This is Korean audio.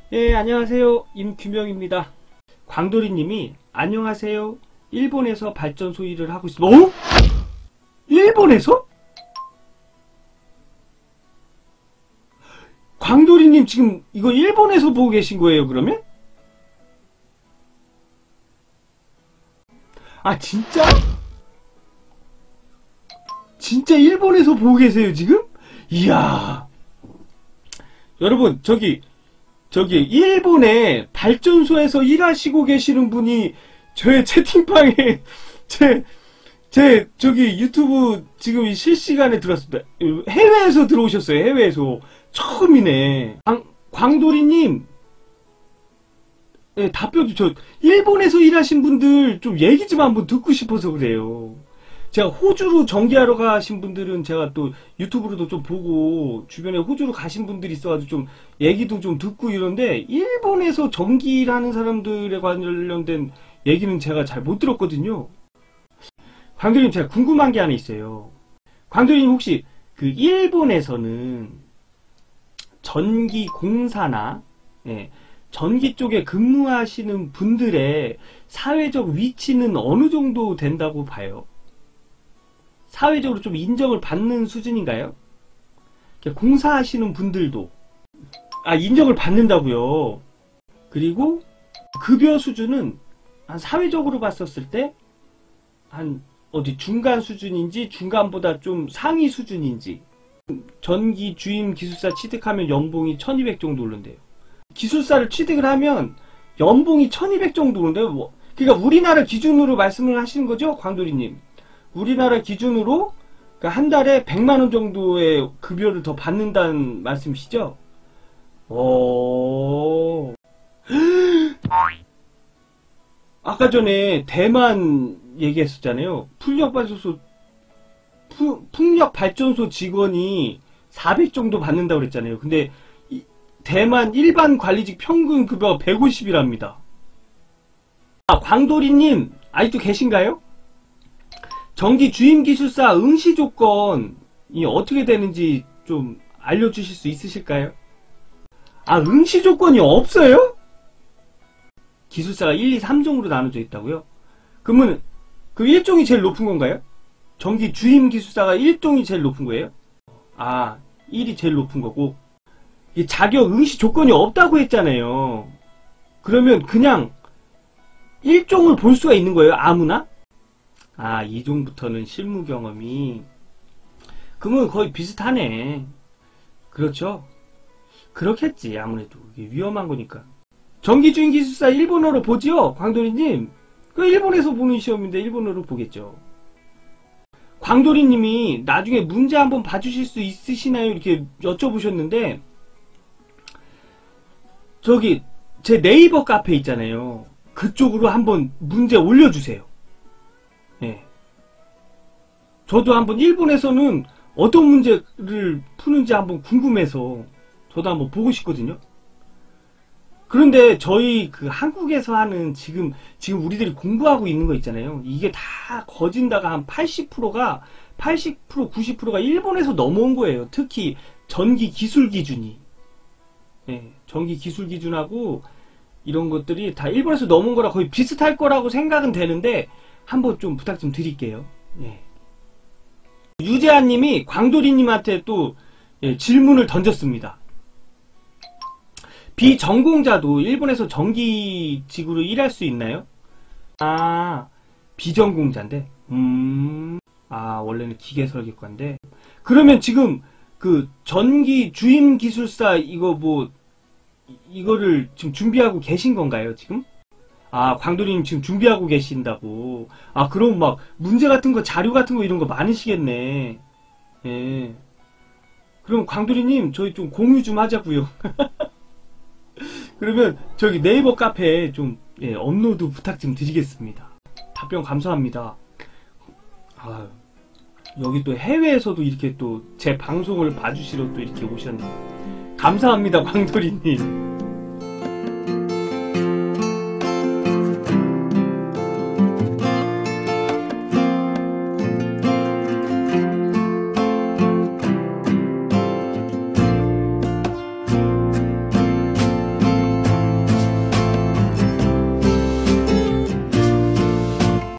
예, 안녕하세요. 임규명입니다. 광돌이님이 안녕하세요. 일본에서 발전소 일을 하고 있습니다. 어? 일본에서? 광돌이님 지금 이거 일본에서 보고 계신 거예요, 그러면? 아, 진짜? 진짜 일본에서 보고 계세요, 지금? 이야. 여러분, 저기 일본의 발전소에서 일하시고 계시는 분이 저의 채팅방에 저기 유튜브 지금 실시간에 들어왔습니다. 해외에서 들어오셨어요. 해외에서 처음이네. 광돌이님, 네, 답변 저 일본에서 일하신 분들 좀 얘기 좀 한번 듣고 싶어서 그래요. 제가 호주로 전기하러 가신 분들은 제가 또 유튜브로도 좀 보고 주변에 호주로 가신 분들이 있어가지고 좀 얘기도 좀 듣고 이런데 일본에서 전기라는 사람들에 관련된 얘기는 제가 잘 못 들었거든요. 광돌이님, 제가 궁금한 게 하나 있어요. 광돌이님, 혹시 그 일본에서는 전기 공사나 전기 쪽에 근무하시는 분들의 사회적 위치는 어느 정도 된다고 봐요? 사회적으로 좀 인정을 받는 수준인가요? 공사하시는 분들도 인정을 받는다고요. 그리고 급여 수준은 한 사회적으로 봤었을 때 한 어디 중간 수준인지 중간보다 좀 상위 수준인지. 전기 주임 기술사 취득하면 연봉이 1200 정도 오른대요. 기술사를 취득을 하면 연봉이 1200 정도 오른대요. 그러니까 우리나라 기준으로 말씀을 하시는 거죠, 광돌이님? 우리나라 기준으로 한 달에 100만원 정도의 급여를 더 받는다는 말씀이시죠? 아까 전에 대만 얘기했었잖아요. 풍력발전소 직원이 400 정도 받는다고 그랬잖아요. 근데 대만 일반 관리직 평균 급여가 150이랍니다. 광돌이님, 아직도 계신가요? 전기 주임 기술사 응시 조건이 어떻게 되는지 좀 알려주실 수 있으실까요? 응시 조건이 없어요? 기술사가 1, 2, 3종으로 나눠져 있다고요? 그러면 그 1종이 제일 높은 건가요? 전기 주임 기술사가 1종이 제일 높은 거예요? 1이 제일 높은 거고, 자격 응시 조건이 없다고 했잖아요. 그러면 그냥 1종을 볼 수가 있는 거예요? 아무나? 2종부터는 실무 경험이. 그러면 거의 비슷하네. 그렇죠? 그렇겠지, 아무래도. 이게 위험한 거니까. 전기주임 기술사 일본어로 보지요, 광돌이님? 그 일본에서 보는 시험인데 일본어로 보겠죠. 광돌이님이 나중에 문제 한번 봐주실 수 있으시나요? 이렇게 여쭤보셨는데, 저기 제 네이버 카페 있잖아요. 그쪽으로 한번 문제 올려주세요. 저도 한번 일본에서는 어떤 문제를 푸는지 한번 궁금해서 저도 한번 보고 싶거든요. 그런데 저희 그 한국에서 하는 지금 우리들이 공부하고 있는 거 있잖아요. 이게 다 거진다가 한 80%가 90%가 일본에서 넘어온 거예요. 특히 전기 기술 기준이. 전기 기술 기준하고 이런 것들이 다 일본에서 넘어온 거라 거의 비슷할 거라고 생각은 되는데 한번 좀 부탁 좀 드릴게요. 유재한님이 광돌이님한테 또 질문을 던졌습니다. 비전공자도 일본에서 전기직으로 일할 수 있나요? 비전공자인데? 원래는 기계설계과인데. 그러면 지금 그 전기 주임 기술사 이거를 지금 준비하고 계신 건가요, 지금? 광돌이님 지금 준비하고 계신다고. 그럼 막 문제 같은 거, 자료 같은 거 이런 거 많으시겠네. 그럼 광돌이님, 저희 좀 공유 좀 하자고요. 그러면 저기 네이버 카페에 좀 업로드 부탁 좀 드리겠습니다. 답변 감사합니다. 여기 또 해외에서도 이렇게 또 제 방송을 봐주시러 또 이렇게 오셨네. 감사합니다, 광돌이님.